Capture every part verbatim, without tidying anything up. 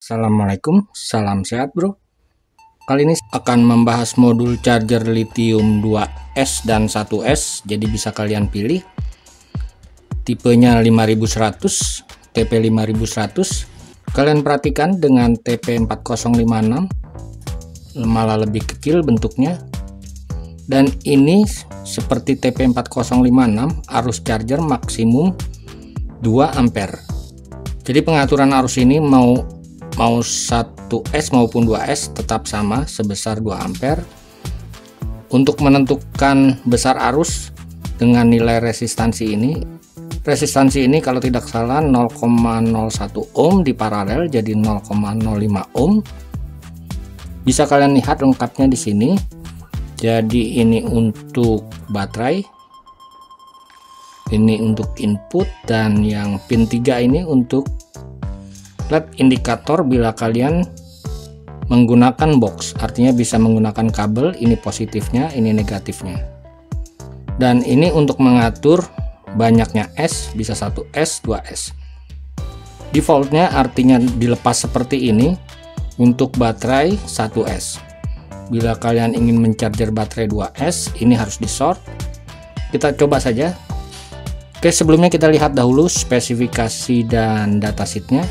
Assalamualaikum, salam sehat bro. Kali ini akan membahas modul charger lithium dua S dan satu S. Jadi bisa kalian pilih tipenya lima ribu seratus, T P lima ribu seratus. Kalian perhatikan dengan T P empat nol lima enam malah lebih kecil bentuknya. Dan ini seperti T P empat nol lima enam, arus charger maksimum dua ampere. Jadi pengaturan arus ini mau mau satu S maupun dua S tetap sama sebesar dua ampere. Untuk menentukan besar arus dengan nilai resistansi ini, resistansi ini kalau tidak salah nol koma nol satu ohm di paralel, jadi nol koma nol lima ohm. Bisa kalian lihat lengkapnya di sini. Jadi ini untuk baterai, ini untuk input, dan yang pin tiga ini untuk L E D indikator bila kalian menggunakan box, artinya bisa menggunakan kabel. Ini positifnya, ini negatifnya. Dan ini untuk mengatur banyaknya S, bisa satu S, dua S. Defaultnya artinya dilepas seperti ini untuk baterai satu S. Bila kalian ingin mencharger baterai dua S, ini harus di short. Kita coba saja. Oke, sebelumnya kita lihat dahulu spesifikasi dan datasheetnya.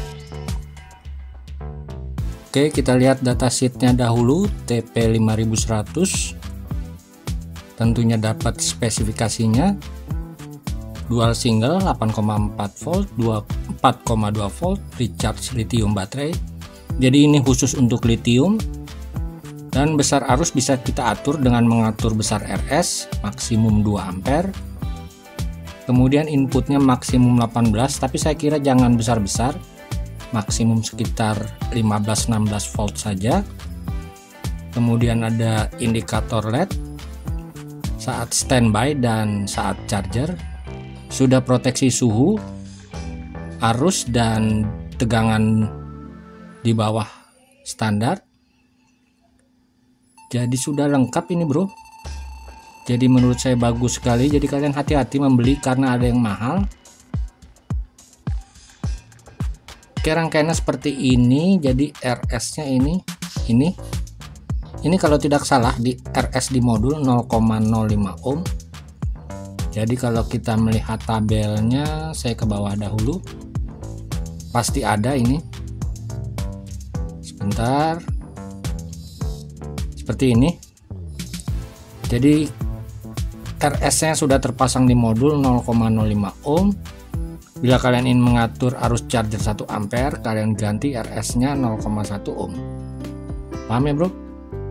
Oke, kita lihat datasheetnya dahulu. T P lima ribu seratus tentunya dapat spesifikasinya dual single delapan koma empat volt, empat koma dua volt recharge lithium baterai. Jadi ini khusus untuk lithium. Dan besar arus bisa kita atur dengan mengatur besar R S maksimum dua ampere. Kemudian inputnya maksimum delapan belas, tapi saya kira jangan besar-besar, maksimum sekitar lima belas enam belas volt saja. Kemudian ada indikator L E D saat standby dan saat charger. Sudah proteksi suhu, arus, dan tegangan di bawah standar. Jadi sudah lengkap ini bro. Jadi menurut saya bagus sekali. Jadi kalian hati-hati membeli karena ada yang mahal. Oke, rangkaiannya seperti ini. Jadi R S nya ini ini ini kalau tidak salah di R S di modul nol koma nol lima ohm. Jadi kalau kita melihat tabelnya, saya ke bawah dahulu, pasti ada ini. Sebentar, seperti ini. Jadi R S nya sudah terpasang di modul nol koma nol lima ohm. Bila kalian ingin mengatur arus charger satu ampere, kalian ganti R S nya nol koma satu ohm. Paham ya bro?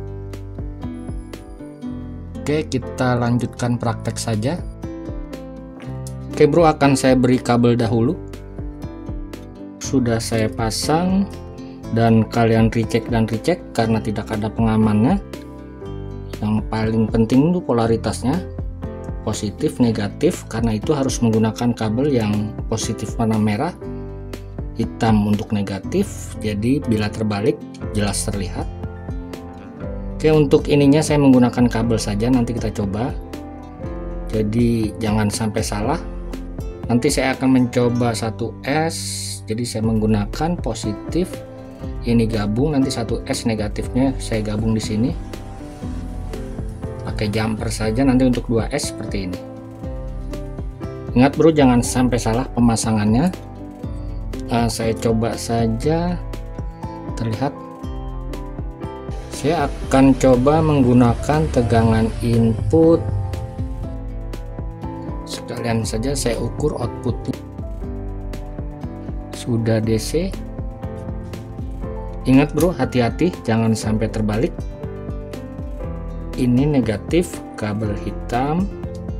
Oke, kita lanjutkan praktek saja. Oke bro, akan saya beri kabel dahulu. Sudah saya pasang, dan kalian recheck dan recheck karena tidak ada pengamannya. Yang paling penting itu polaritasnya, positif negatif, karena itu harus menggunakan kabel yang positif warna merah, hitam untuk negatif. Jadi bila terbalik jelas terlihat. Oke, untuk ininya saya menggunakan kabel saja, nanti kita coba. Jadi jangan sampai salah. Nanti saya akan mencoba satu S, jadi saya menggunakan positif, ini gabung, nanti satu S negatifnya saya gabung di sini. Pakai jumper saja nanti untuk dua S seperti ini. Ingat bro, jangan sampai salah pemasangannya. Uh, saya coba saja, terlihat. Saya akan coba menggunakan tegangan input. Sekalian saja saya ukur outputnya. Sudah D C. Ingat bro, hati-hati jangan sampai terbalik. Ini negatif, kabel hitam.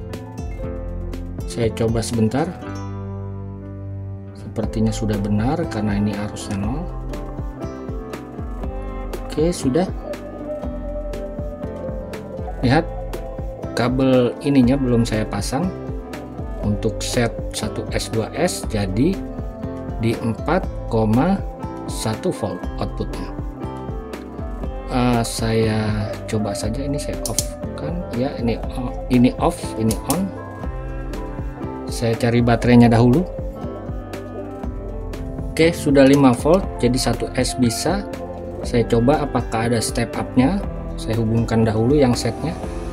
Saya coba sebentar. Sepertinya sudah benar karena ini arusnya nol. Oke, sudah. Lihat, kabel ininya belum saya pasang. Untuk set satu S dua S, jadi di empat koma satu volt outputnya. Uh, saya coba saja, ini saya off kan ya, ini on, ini off, ini on. Saya cari baterainya dahulu. Oke, sudah lima volt, jadi satu S bisa. Saya coba apakah ada step up-nya. Saya hubungkan dahulu yang setnya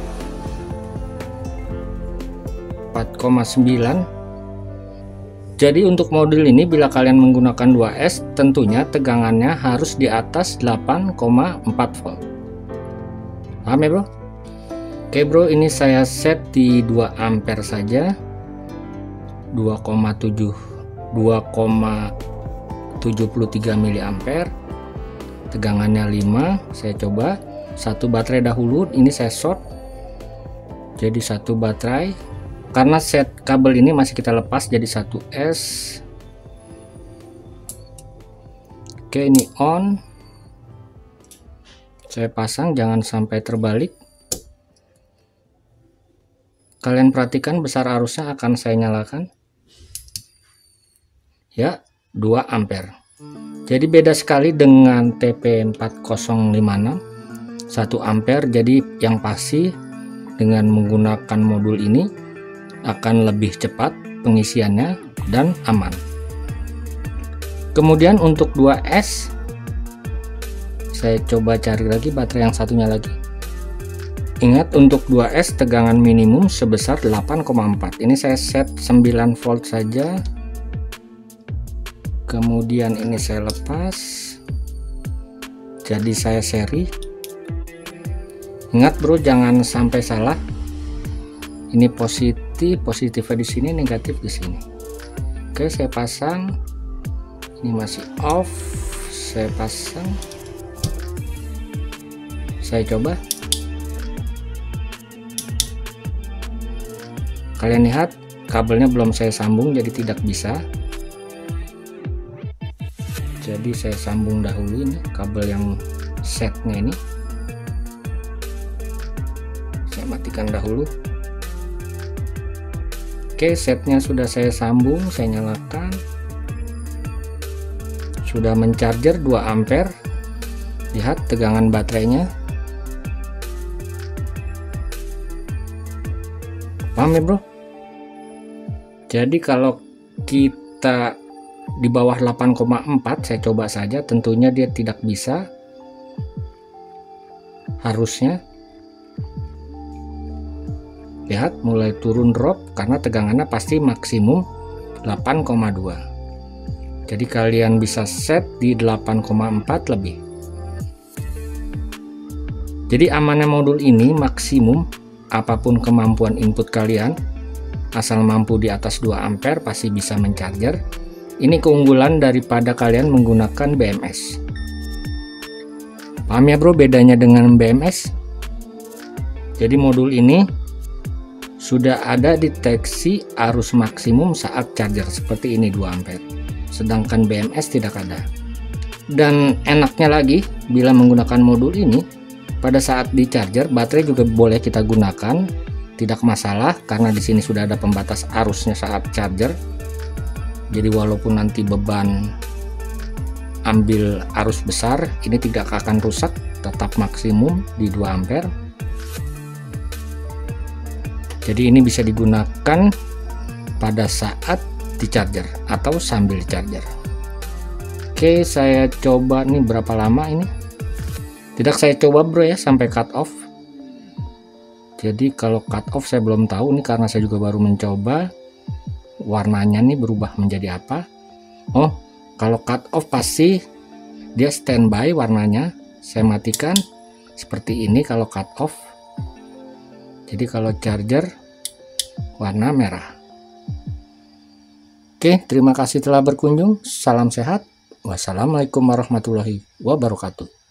empat koma sembilan. Jadi untuk modul ini bila kalian menggunakan dua S, tentunya tegangannya harus di atas delapan koma empat volt. Paham ya bro? Oke bro, ini saya set di dua ampere saja, dua koma tujuh dua koma tujuh tiga miliampere, tegangannya lima. Saya coba satu baterai dahulu, ini saya short, jadi satu baterai. Karena set kabel ini masih kita lepas, jadi satu S. Oke, ini on. Saya pasang, jangan sampai terbalik. Kalian perhatikan besar arusnya akan saya nyalakan. Ya, dua ampere. Jadi beda sekali dengan T P empat nol lima enam, satu ampere. Jadi yang pasti dengan menggunakan modul ini akan lebih cepat pengisiannya dan aman. Kemudian untuk dua S, saya coba cari lagi baterai yang satunya lagi. Ingat, untuk dua S tegangan minimum sebesar delapan koma empat. Ini saya set sembilan volt saja. Kemudian ini saya lepas, jadi saya seri. Ingat bro, jangan sampai salah. Ini positif, positifnya di sini, negatif di sini. Oke, saya pasang. Ini masih off. Saya pasang. Saya coba. Kalian lihat, kabelnya belum saya sambung, jadi tidak bisa. Jadi saya sambung dahulu ini kabel yang setnya ini. Saya matikan dahulu. Oke, setnya sudah saya sambung, saya nyalakan. Sudah mencharger dua ampere. Lihat tegangan baterainya. Paham ya bro? Jadi kalau kita di bawah delapan koma empat, saya coba saja, tentunya dia tidak bisa. Harusnya lihat mulai turun drop karena tegangannya pasti maksimum delapan koma dua. Jadi kalian bisa set di delapan koma empat lebih. Jadi amannya modul ini maksimum apapun kemampuan input kalian, asal mampu di atas dua ampere pasti bisa mencharger. Ini keunggulan daripada kalian menggunakan B M S. Paham ya bro bedanya dengan B M S? Jadi modul ini sudah ada deteksi arus maksimum saat charger seperti ini dua ampere, sedangkan B M S tidak ada. Dan enaknya lagi, bila menggunakan modul ini, pada saat di charger baterai juga boleh kita gunakan, tidak masalah karena di sini sudah ada pembatas arusnya saat charger. Jadi walaupun nanti beban ambil arus besar, ini tidak akan rusak, tetap maksimum di dua ampere. Jadi ini bisa digunakan pada saat di charger atau sambil charger. Oke, saya coba nih berapa lama ini. Tidak saya coba bro ya sampai cut off. Jadi kalau cut off saya belum tahu nih karena saya juga baru mencoba. Warnanya nih berubah menjadi apa. Oh, kalau cut off pasti dia standby warnanya. Saya matikan seperti ini kalau cut off. Jadi kalau charger warna merah. Oke, terima kasih telah berkunjung. Salam sehat. Wassalamualaikum warahmatullahi wabarakatuh.